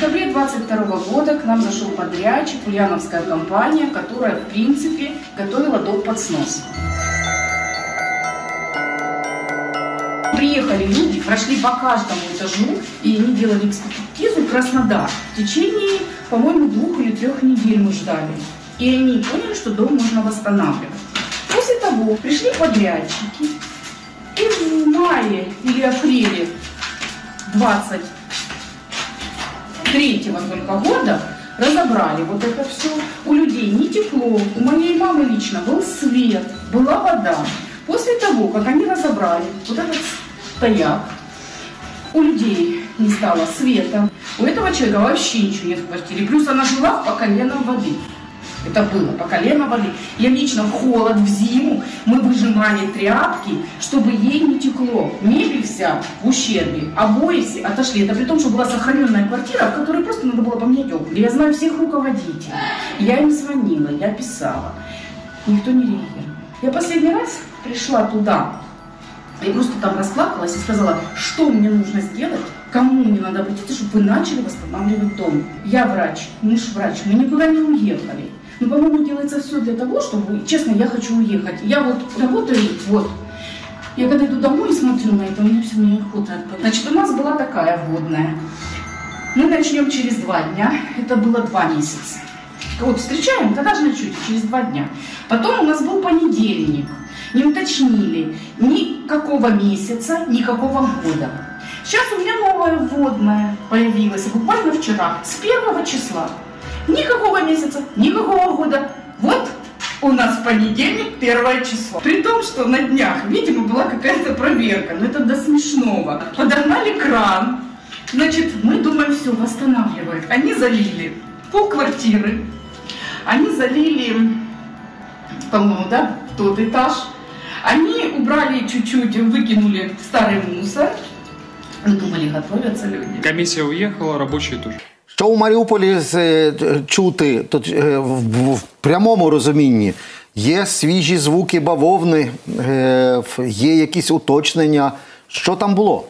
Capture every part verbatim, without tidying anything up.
декабре двадцать второго года к нам зашел подрядчик, ульяновская компания, которая, в принципе, готовила дом под снос. Приехали люди, прошли по каждому этажу, и они делали экспертизу Краснодар. В течение, по-моему, двух или трех недель мы ждали. И они поняли, что дом можно восстанавливать. После того пришли подрядчики, и в мае или апреле двадцать третьего только года разобрали вот это все. У людей не тепло, у моей мамы лично был свет, была вода. После того, как они разобрали вот этот стояк, у людей не стало света, у этого человека вообще ничего нет в квартире. Плюс она жила по колено воды. Это было по колено воды. Я лично в холод, в зиму мы выжимали тряпки, чтобы ей не текло. Мебель вся в ущербе, обои все отошли. Это при том, что была сохраненная квартира, в которой просто надо было поменять окна. Я знаю всех руководителей. Я им звонила, я писала. Никто не реагировал. Я последний раз пришла туда, я просто там расплакалась и сказала, что мне нужно сделать, кому мне надо обратиться, чтобы вы начали восстанавливать дом. Я врач, муж врач, мы никуда не уехали. Но, по-моему, делается все для того, чтобы, честно, я хочу уехать. Я вот работаю, вот, я когда иду домой и смотрю на это, у меня все мне охота отпадает. Значит, у нас была такая вводная. Мы начнем через два дня, это было два месяца. Вот встречаем, тогда же начнете, через два дня. Потом у нас был понедельник. Не уточнили ни какого месяца, ни какого года. Сейчас у меня новая вводная появилась, буквально вчера, с первого числа. Никакого месяца, никакого года. Вот у нас в понедельник первое число. При том, что на днях, видимо, была какая-то проверка, но это до смешного. Подогнали кран, значит, мы думаем, все, восстанавливают. Они залили полквартиры, они залили, по-моему, да, тот этаж. Они убрали чуть-чуть, выкинули старый мусор. Мы думали, готовятся люди. Комиссия уехала, рабочие тоже. Що у Маріуполі чути тут в прямому розумінні? Є свіжі звуки бавовни, є якісь уточнення. Що там було?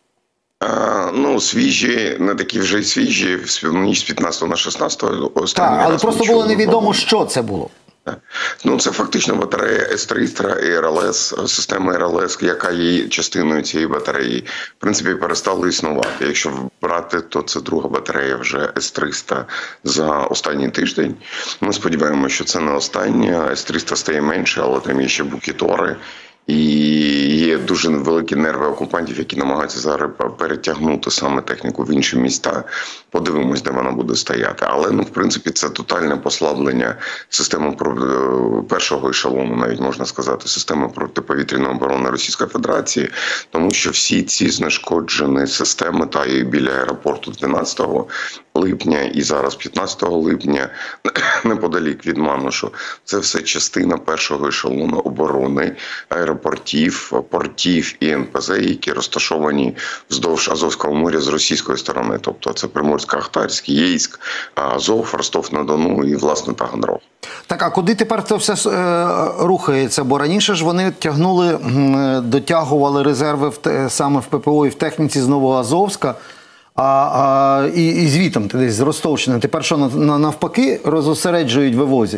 А, ну, свіжі, не такі вже й свіжі, ніч з п'ятнадцятого на шістнадцяте. Так, але просто було невідомо, що це було. Ну, це фактично батарея С триста і Р Л С, система Р Л С, яка є частиною цієї батареї, в принципі, перестала існувати. Якщо брати, то це друга батарея вже С триста за останній тиждень. Ми сподіваємося, що це не остання. С триста стає менше, але там є ще букітори. І є дуже великі нерви окупантів, які намагаються зараз перетягнути саме техніку в інші міста. Подивимось, де вона буде стояти. Але, ну, в принципі, це тотальне послаблення системи першого ешелону, навіть можна сказати, системи протиповітряної оборони Російської Федерації. Тому що всі ці знешкоджені системи, та і біля аеропорту дванадцятого липня і зараз п'ятнадцятого липня, неподалік від Манушу, це все частина першого ешелону оборони аеропортів, портів і Ен Пе Зе, які розташовані вздовж Азовського моря з російської сторони. Тобто це Приморсько-Ахтарськ, Єйськ, Азов, Ростов-на-Дону і, власне, Таганрог. Так, а куди тепер це все е, рухається? Бо раніше ж вони тягнули, дотягували резерви в, саме в Пе Пе О і в техніці з Новоазовська, а, а, і, і звітом десь з Ростовщини. Тепер що, навпаки, розосереджують, вивозять?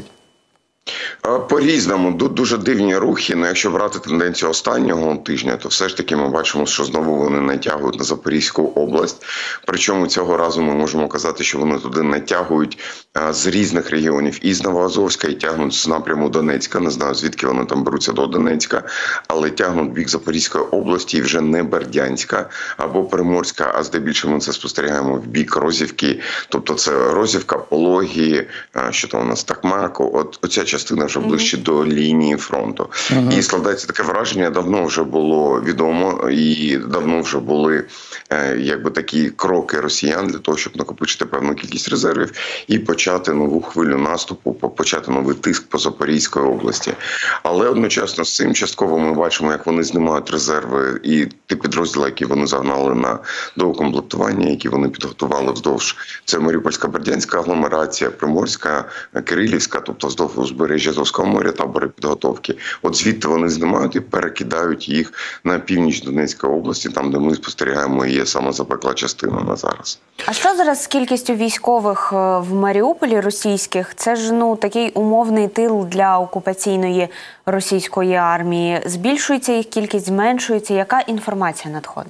По-різному, дуже дивні рухи, але якщо брати тенденцію останнього тижня, то все ж таки ми бачимо, що знову вони натягують на Запорізьку область. Причому цього разу ми можемо казати, що вони туди натягують з різних регіонів, і з Новоазовська, і тягнуть з напряму Донецька, не знаю звідки вони там беруться до Донецька, але тягнуть в бік Запорізької області і вже не Бердянська або Приморська, а здебільшого ми це спостерігаємо в бік Розівки, тобто це Розівка, Пологі, що там у нас Такмако, от оця частина вже ближче до лінії фронту. Uh-huh. І складається таке враження, давно вже було відомо і давно вже були е, якби такі кроки росіян для того, щоб накопичити певну кількість резервів і почати нову хвилю наступу, почати новий тиск по Запорізької області. Але одночасно з цим частково ми бачимо, як вони знімають резерви і ті підрозділи, які вони загнали на доукомплектування, які вони підготували вздовж. Це Маріупольська Бердянська агломерація, Приморська, Кирилівська, тобто вздовж узбережжя Азовського моря, табори підготовки. От звідти вони знімають і перекидають їх на північ Донецької області, там, де ми спостерігаємо, і є саме запекла частина на зараз. А що зараз з кількістю військових в Маріуполі російських? Це ж, ну, такий умовний тил для окупаційної російської армії. Збільшується їх кількість, зменшується? Яка інформація надходить?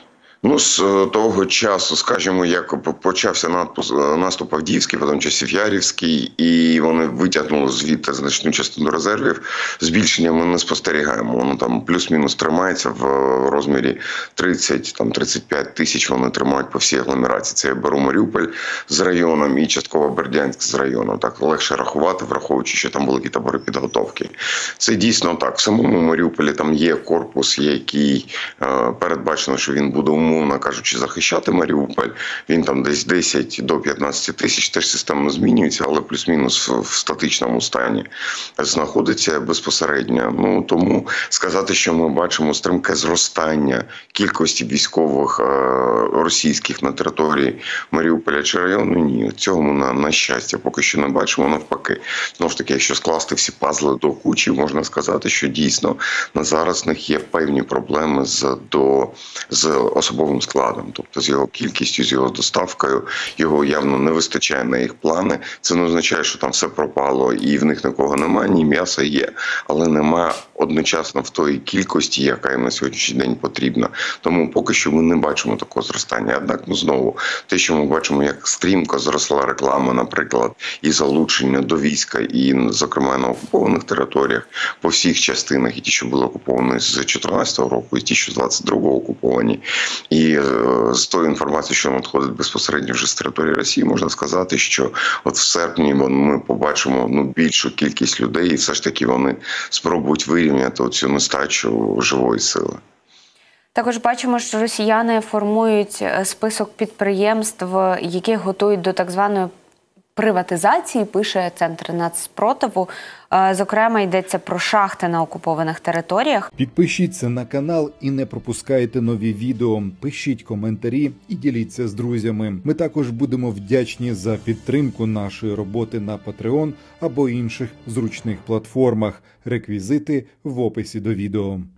Ну, з того часу, скажімо, як почався наступ Авдіївський, потім Часів'ярівський, і вони витягнули звідти значну частину резервів, збільшення ми не спостерігаємо. Воно там плюс-мінус тримається в розмірі тридцять, там, тридцять п'ять тисяч вони тримають по всій агломерації. Це я беру Маріуполь з районом і частково Бердянськ з районом. Так легше рахувати, враховуючи, що там великі табори підготовки. Це дійсно так. В самому Маріуполі там є корпус, який е, передбачено, що він буде умовно кажучи, захищати Маріуполь. Він там десь десять до п'ятнадцяти тисяч, теж системно змінюється, але плюс-мінус в статичному стані знаходиться безпосередньо. Ну, тому сказати, що ми бачимо стрімке зростання кількості військових е- російських на території Маріуполя чи району, ні. Цього ми, на, на щастя, поки що не бачимо, навпаки. Знову ж таки, якщо скласти всі пазли до кучі, можна сказати, що дійсно на зараз в них є певні проблеми з, до, з особливо складом, тобто з його кількістю, з його доставкою, його явно не вистачає на їх плани. Це не означає, що там все пропало і в них нікого немає, ні, м'ясо є, але немає одночасно в тої кількості, яка їм на сьогоднішній день потрібна. Тому поки що ми не бачимо такого зростання. Однак, ну, знову, те, що ми бачимо, як стрімко зросла реклама, наприклад, і залучення до війська, і, зокрема, на окупованих територіях, по всіх частинах, і ті, що були окуповані з чотирнадцятого року, і ті, що з двадцять другого окуповані. І е, з тою інформацією, що надходить безпосередньо вже з території Росії, можна сказати, що от в серпні ми побачимо ну, більшу кількість людей, і все ж таки вони спробують вирівняти оцю нестачу живої сили. Також бачимо, що росіяни формують список підприємств, яких готують до так званої приватизації, пише Центр нацспротиву. Зокрема, йдеться про шахти на окупованих територіях. Підпишіться на канал і не пропускайте нові відео. Пишіть коментарі і діліться з друзями. Ми також будемо вдячні за підтримку нашої роботи на Patreon або інших зручних платформах. Реквізити в описі до відео.